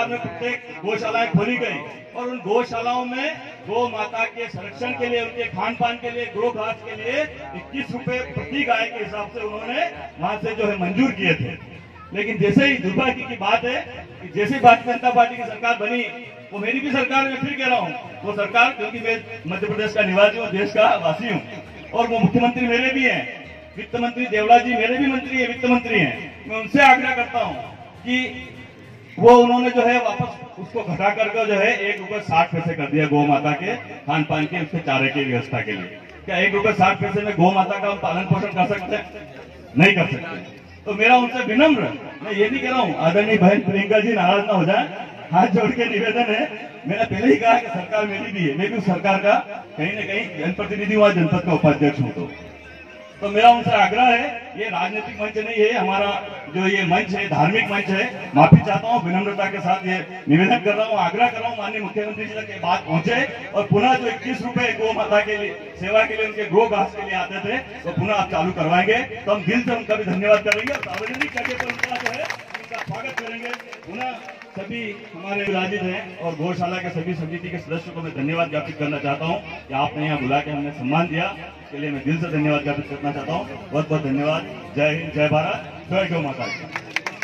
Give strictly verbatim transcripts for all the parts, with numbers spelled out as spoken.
सरकार में प्रत्येक गौशालाएं खोली गई और उन गौशालाओं में गौ माता के संरक्षण के लिए, उनके खान पान के लिए, गो घास के लिए इक्कीस रुपए प्रति गाय के हिसाब से उन्होंने वहां से जो है मंजूर किए थे। लेकिन जैसे ही दुर्भाग्य की बात है कि जैसे भारतीय जनता पार्टी की सरकार बनी, वो मेरी भी सरकार, मैं फिर कह रहा हूँ, वो सरकार, क्योंकि मैं मध्य प्रदेश का निवासी हूँ, देश का वासी हूँ, और वो मुख्यमंत्री मेरे भी हैं, वित्त मंत्री देवला जी मेरे भी मंत्री है, वित्त मंत्री हैं। मैं उनसे आग्रह करता हूँ कि वो उन्होंने जो है वापस उसको घटा करके जो है एक रुपए साठ पैसे कर दिया गौ माता के खान पान के, उसके चारे की व्यवस्था के लिए। क्या एक रुपए साठ पैसे में गौ माता का हम पालन पोषण कर सकते हैं? नहीं कर सकते। तो मेरा उनसे विनम्र, मैं ये नहीं कह रहा हूँ आदरणीय बहन प्रियंका जी नाराज ना हो जाए, हाथ जोड़ के निवेदन है, मैंने पहले ही कहा कि सरकार मेरी भी है, मैं भी उस सरकार का कहीं न कहीं जनप्रतिनिधि हुआ, जनपद का उपाध्यक्ष हूँ। तो तो मेरा उनसे आग्रह है, ये राजनीतिक मंच नहीं है, हमारा जो ये मंच है धार्मिक मंच है। माफी चाहता हूँ, विनम्रता के साथ ये निवेदन कर रहा हूँ, आग्रह कर रहा हूँ माननीय मुख्यमंत्री जी तक ये बात पहुंचे और पुनः जो इक्कीस रुपए गौ माता के लिए सेवा के लिए, उनके गो घास के लिए आते थे, तो पुनः आप चालू करवाएंगे तो हम दिल से उनका भी धन्यवाद करेंगे और सार्वजनिक जगह पर उनका जो है उनका स्वागत करेंगे। पुनः सभी हमारे विराजित हैं और गौशाला के सभी समिति के सदस्यों को मैं धन्यवाद ज्ञापित करना चाहता हूं कि आपने यहाँ बुला के हमने सम्मान दिया, इसके लिए मैं दिल से धन्यवाद ज्ञापित करना चाहता हूं। बहुत बहुत धन्यवाद। जय हिंद, जय भारत, जय गौ माता।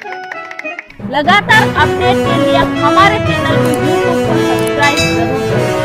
लगातार अपडेट के लिए हमारे चैनल को यूट्यूब पर सब्सक्राइब जरूर करें।